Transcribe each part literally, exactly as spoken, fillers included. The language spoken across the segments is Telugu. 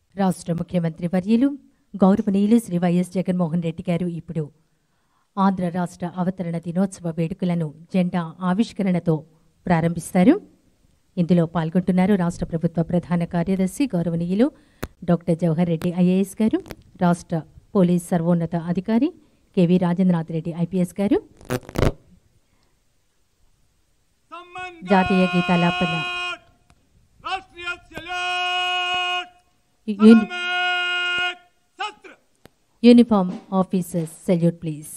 రాష్ట్ర ముఖ్యమంత్రి వర్యులు గౌరవనీయులు శ్రీ వైఎస్ జగన్మోహన్ రెడ్డి గారు ఇప్పుడు ఆంధ్ర రాష్ట్ర అవతరణ దినోత్సవ వేడుకలను జెండా ఆవిష్కరణతో ప్రారంభిస్తారు. ఇందులో పాల్గొంటున్నారు రాష్ట్ర ప్రభుత్వ ప్రధాన కార్యదర్శి గౌరవనీయులు డాక్టర్ జవహర్ రెడ్డి ఐఏఎస్ గారు, రాష్ట్ర పోలీస్ సర్వోన్నత అధికారి కెవి రాజేంద్రనాథ్ రెడ్డి ఐపీఎస్ గారు. జాతీయ గీతాలాపన యూనిఫామ్ ఆఫీసర్స్ సెల్యూట్ ప్లీజ్.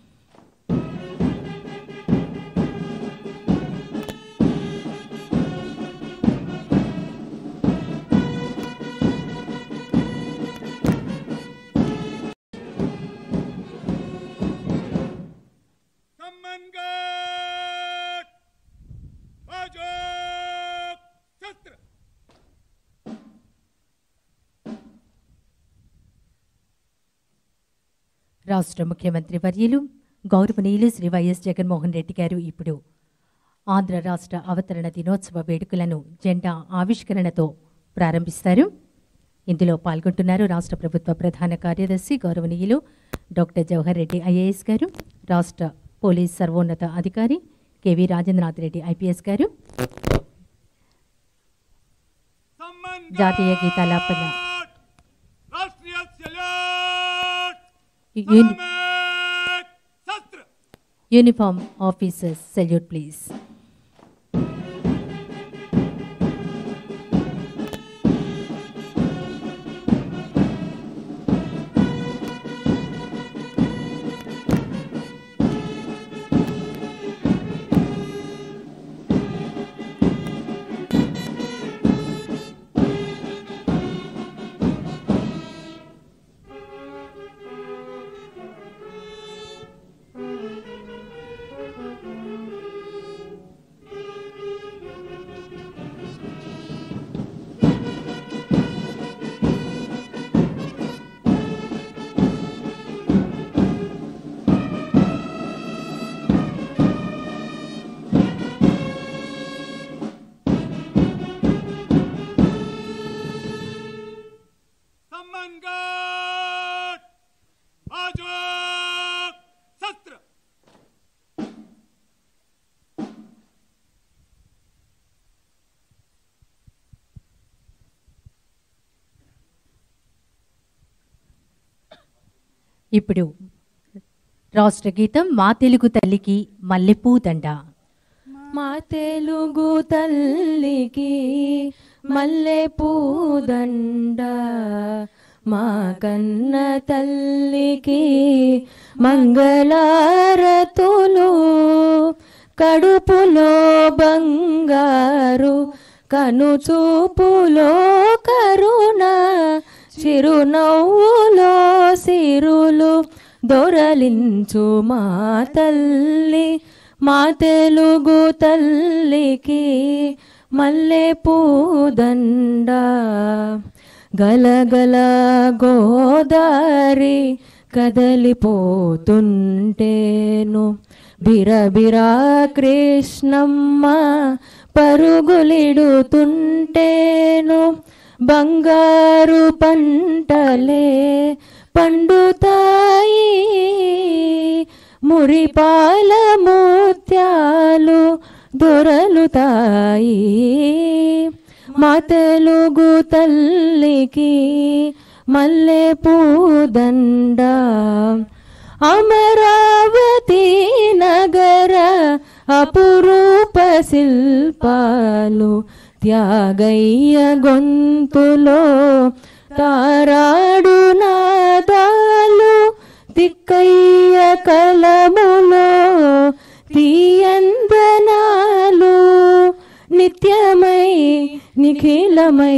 రాష్ట్ర ముఖ్యమంత్రి వర్యులు గౌరవనీయులు శ్రీ వైఎస్ జగన్మోహన్ రెడ్డి గారు ఇప్పుడు ఆంధ్ర రాష్ట్ర అవతరణ దినోత్సవ వేడుకలను జెండా ఆవిష్కరణతో ప్రారంభిస్తారు. ఇందులో పాల్గొంటున్నారు రాష్ట్ర ప్రభుత్వ ప్రధాన కార్యదర్శి గౌరవనీయులు డాక్టర్ జవహర్ రెడ్డి ఐఏఎస్ గారు, రాష్ట్ర పోలీస్ సర్వోన్నత అధికారి కెవి రాజేంద్రనాథ్ రెడ్డి ఐపీఎస్ గారు. జాతీయ గీతాలాపన యూనిఫామ్ ఆఫీసర్స్ సెల్యూట్ ప్లీజ్. ఇప్పుడు రాష్ట్ర గీతం మా తెలుగు తల్లికి మల్లెపూ దండ. మా తెలుగు తల్లికి మల్లెపూ దండ, మా కన్న తల్లికి మంగళారతులు, కడుపులో బంగారు కనుచూపులో కరుణ, చిరునవ్వులో సిరులు దొరలించు మా తల్లి. మా తెలుగు తల్లికి మల్లెపూ దండ. గలగల గోదారి కదలిపోతుంటేను, బిరబిరా కృష్ణమ్మ పరుగులిడుతుంటేను, బంగారు పంటలే పండుతాయి, మురిపాల ముత్యాలు దొరలుతాయి. మా తెలుగు తల్లికి మల్లెపూ దండ. అమరావతి నగర అపురూప శిల్పాలు, త్యాగయ్య గొంతులో తారాడు నాదాలు, తిక్కయ్య కలములో తీయందనాలు, నిత్యమై నిఖిలమై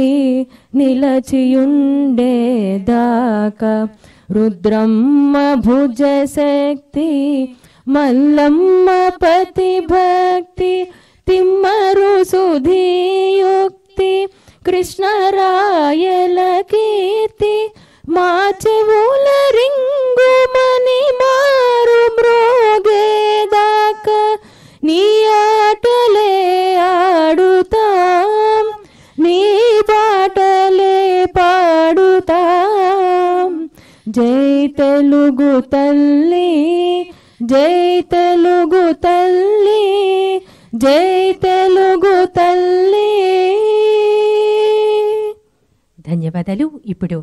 నిలచియుండేదాకా రుద్రమ్మ భుజ శక్తి, మల్లమ్మ పతి భక్తి, తిమ్మరు సుధీయుక్తి, కృష్ణరాయల కీర్తి, మా చెవుల రింగుమని మారు మ్రోగేదాకా నీ ఆటలే ఆడుతాం, నీ బాటలే పాడు తెలుగు తల్లి, జై తెలుగు తల్లి, జై తెలుగు తల్లి. ధన్యవాదాలు. ఇప్పుడు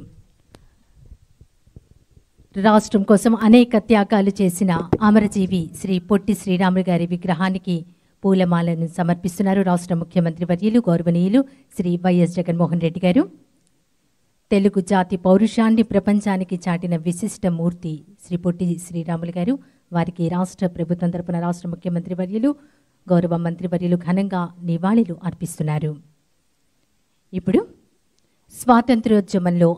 రాష్ట్రం కోసం అనేక త్యాగాలు చేసిన అమరజీవి శ్రీ పొట్టి శ్రీరాములు గారి విగ్రహానికి పూలమాలను సమర్పిస్తున్నారు రాష్ట్ర ముఖ్యమంత్రి వర్యులు గౌరవనీయులు శ్రీ వైఎస్ జగన్మోహన్ రెడ్డి గారు. తెలుగు జాతి పౌరుషాన్ని ప్రపంచానికి చాటిన విశిష్ట మూర్తి శ్రీ పొట్టి శ్రీరాములు గారు. వారికి రాష్ట్ర ప్రభుత్వం తరపున రాష్ట్ర ముఖ్యమంత్రి వర్యులు గౌరవ మంత్రి వర్యులు ఘనంగా నివాళులు అర్పిస్తున్నారు. ఇప్పుడు స్వాతంత్ర్యోద్యమంలో